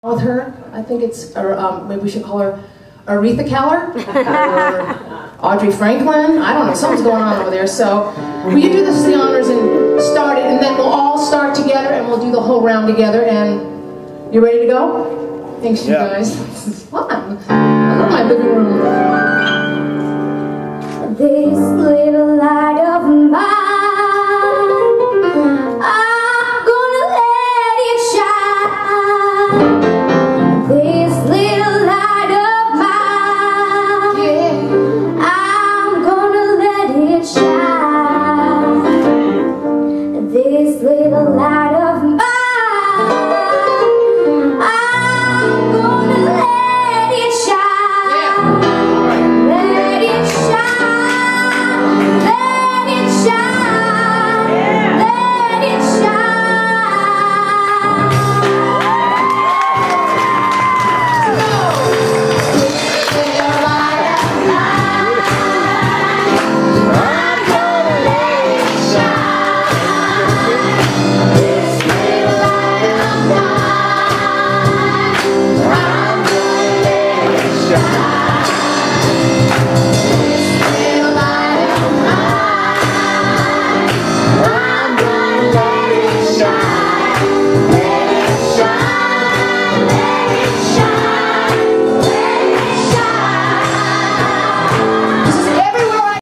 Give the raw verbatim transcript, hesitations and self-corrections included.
with her. I think it's, or um, maybe we should call her Aretha Kaller, or Audrey Franklin. I don't know, something's going on over there. So will you do this the honors and start it, and then we'll all start together and we'll do the whole round together. And you ready to go? Thanks, you yeah. guys. This is fun. I love my living room. This little light of mine, this little light of